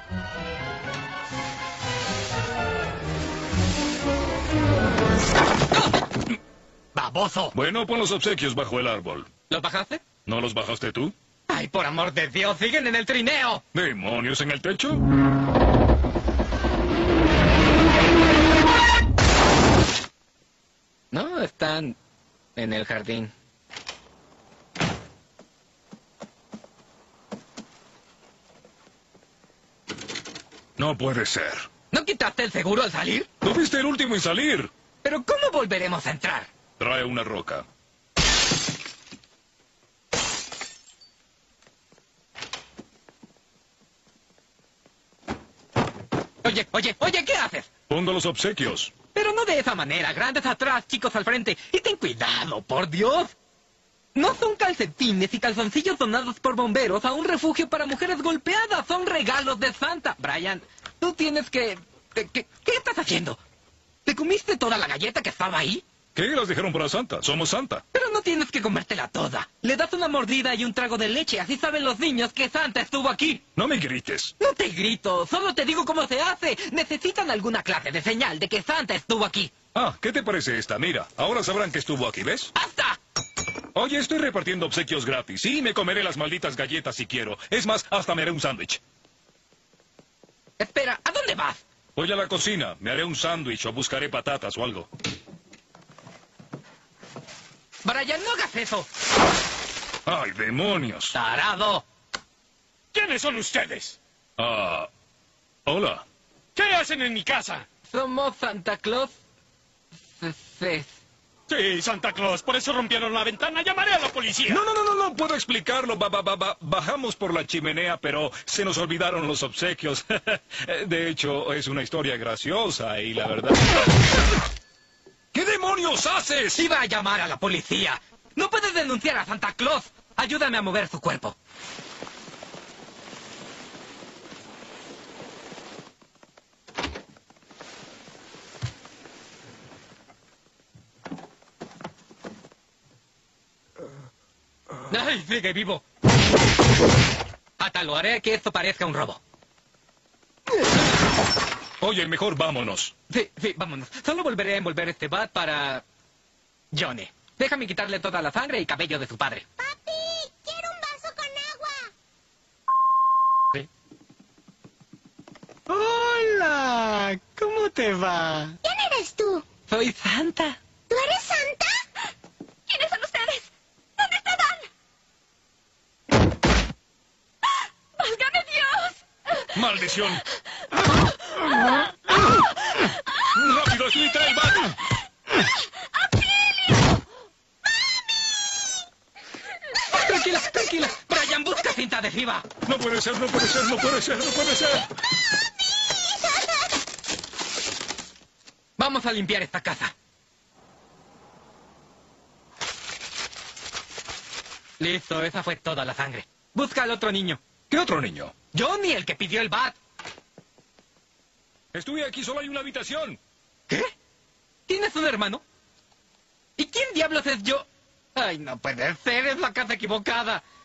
¡Baboso! Bueno, pon los obsequios bajo el árbol. ¿Los bajaste? ¿No los bajaste tú? ¡Ay, por amor de Dios! ¡Siguen en el trineo! ¿Demonios en el techo? No, están en el jardín. No puede ser. ¿No quitaste el seguro al salir? ¿Tú fuiste el último en salir? ¿Pero cómo volveremos a entrar? Trae una roca. Oye, ¿qué haces? Pongo los obsequios. Pero no de esa manera, grandes atrás, chicos al frente. Y ten cuidado, por Dios. No son calcetines y calzoncillos donados por bomberos a un refugio para mujeres golpeadas. Son regalos de Santa. Brian, tú tienes que... ¿Qué estás haciendo? ¿Te comiste toda la galleta que estaba ahí? ¿Qué? Las dejaron para Santa. Somos Santa. Pero no tienes que comértela toda. Le das una mordida y un trago de leche. Así saben los niños que Santa estuvo aquí. No me grites. No te grito, solo te digo cómo se hace. Necesitan alguna clase de señal de que Santa estuvo aquí. Ah, ¿qué te parece esta? Mira, ahora sabrán que estuvo aquí, ¿ves? ¡Basta! Oye, estoy repartiendo obsequios gratis. Sí, me comeré las malditas galletas si quiero. Es más, hasta me haré un sándwich. Espera, ¿a dónde vas? Voy a la cocina, me haré un sándwich o buscaré patatas o algo. Brian, no hagas eso. ¡Ay, demonios! ¡Tarado! ¿Quiénes son ustedes? Hola. ¿Qué hacen en mi casa? Somos Santa Claus. Sí, Santa Claus. Por eso rompieron la ventana. Llamaré a la policía. No puedo explicarlo. Bajamos por la chimenea, pero se nos olvidaron los obsequios. De hecho, es una historia graciosa y la verdad... ¿Qué demonios haces? Iba a llamar a la policía. No puedes denunciar a Santa Claus. Ayúdame a mover su cuerpo. ¡Ay, sigue vivo! Átalo, haré que esto parezca un robo. Oye, mejor vámonos. Sí, vámonos. Solo volveré a envolver este bat para... Johnny. Déjame quitarle toda la sangre y cabello de su padre. ¡Papi! ¡Quiero un vaso con agua! ¿Sí? ¡Hola! ¿Cómo te va? ¿Quién eres tú? Soy Santa. ¿Tú eres Santa? ¿Quiénes son ustedes? ¿Dónde está Dan? ¡Válgame Dios! ¡Maldición! ¡Rápido, explica el bat! Tranquila. Brian, busca cinta adhesiva. No puede ser. Vamos a limpiar esta casa. Listo, esa fue toda la sangre. Busca al otro niño. ¿Qué otro niño? Johnny, el que pidió el bat. Estuve aquí, solo hay una habitación. ¿Qué? ¿Tienes un hermano? ¿Y quién diablos es yo? Ay, no puede ser, es la casa equivocada.